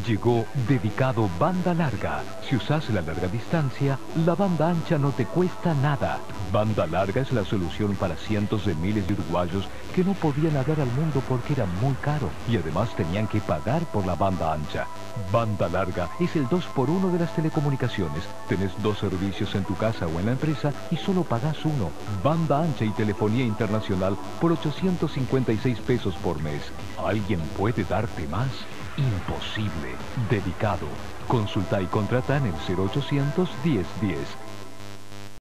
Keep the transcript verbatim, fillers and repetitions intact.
Llegó Dedicado Banda Larga. Si usas la larga distancia, la banda ancha no te cuesta nada. Banda Larga es la solución para cientos de miles de uruguayos que no podían hablar al mundo porque era muy caro y además tenían que pagar por la banda ancha. Banda Larga es el dos por uno de las telecomunicaciones. Tenés dos servicios en tu casa o en la empresa y solo pagás uno. Banda ancha y telefonía internacional por ochocientos cincuenta y seis pesos por mes. ¿Alguien puede darte más? Imposible. Dedicado. Consulta y contrata en el cero ochocientos diez diez.